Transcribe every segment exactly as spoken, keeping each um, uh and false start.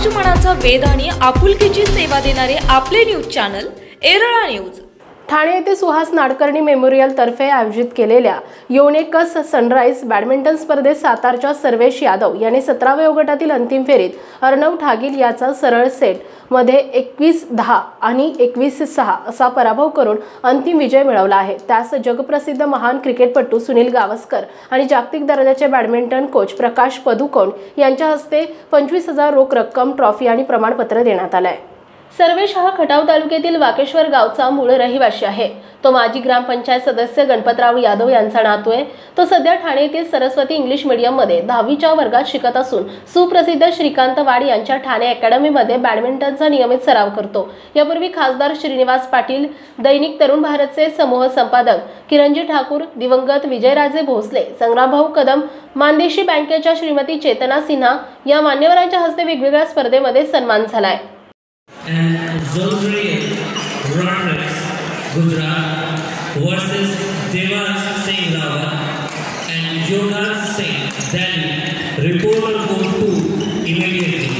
समाज मनाचा वेध आणि आपुलकीची सेवा देणारे आपले news channel Erala news. Thane येथे सुहास नाडकर्णी मेमोरियल तर्फे आयोजित केलेल्या योनेक्स सनराइज बॅडमिंटन स्पर्धेत सातारच्या सर्वेश यादव यांनी सतराव्या गटातील अंतिम फेरीत अर्णव ठागील याचा सरळ सेट मध्ये एकवीस दहा आणि एकवीस सहा असा पराभव करून अंतिम विजय मिळवला आहे। त्यास जगप्रसिद्ध महान क्रिकेटपटू सुनील गावस्कर आणि जागतिक दर्जाचे बॅडमिंटन कोच प्रकाश पदुकोण यांच्या हस्ते पंचवीस हजार रोख रक्कम, ट्रॉफी आणि प्रमाणपत्र देण्यात आले आहे। सर्वेश हा खटाव तालुक्यातील वाकेश्वर गावचा मूळ रहिवासी आहे। तो माजी ग्रामपंचायत सदस्य गणपतराव यादव यांचा नातू आहे। तो सध्या ठाणे येथील सरस्वती इंग्लिश मीडियम मध्ये दहावीच्या वर्गात शिकत असून सुप्रसिद्ध श्रीकांत वाड यांच्या ठाणे अकॅडमी मध्ये बॅडमिंटनचा नियमित सराव करतो। यापूर्वी खासदार श्रीनिवास पाटील, दैनिक तरुण भारतचे समूह संपादक किरणजी ठाकूर, दिवंगत विजयराजे भोसले, संग्रामभाऊ कदम, मानदेशी बँकेच्या श्रीमती चेतना सिन्हा या मान्यवरांच्या हस्ते वेगवेगळ्या स्पर्धेमध्ये सन्मान झाला आहे। And Zolriel Rodriguez Gujarat versus Devas Singh Rawat and Yogal Singh Delhi. Report will go to immediately.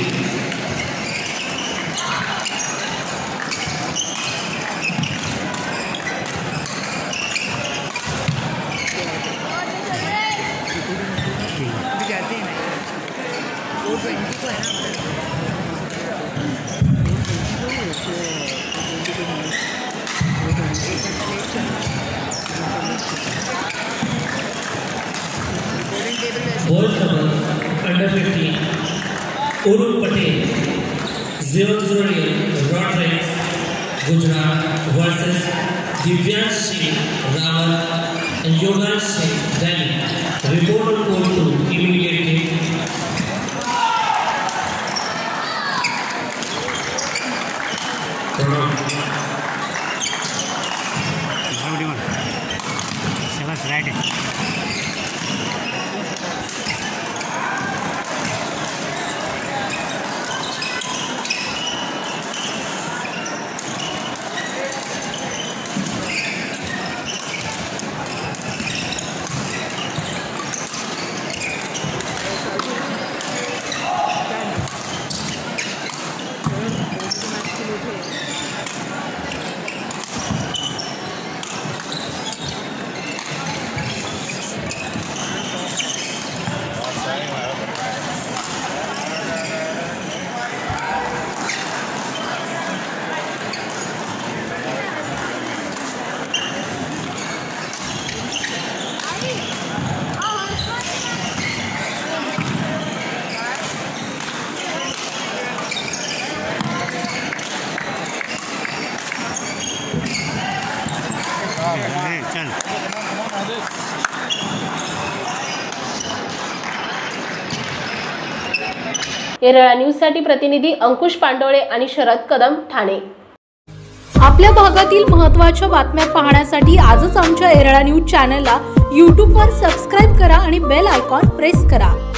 Boys doubles under fifteen, Urul Patel, Zolriel Rodriguez Gujarat versus Divyansh Singh Rawat and Yogal Singh Delhi. Report will go to immediately. Erala news साठी प्रतिनिधी अंकुश पांडोळे आणि शरद कदम, ठाणे। आपल्या भागातील महत्त्वाच्या बातम्या पाहण्यासाठी आजच आमच्या एरळा न्यूज चॅनलला यूट्यूब वर सबस्क्राइब करा आणि बेल आयकॉन प्रेस करा।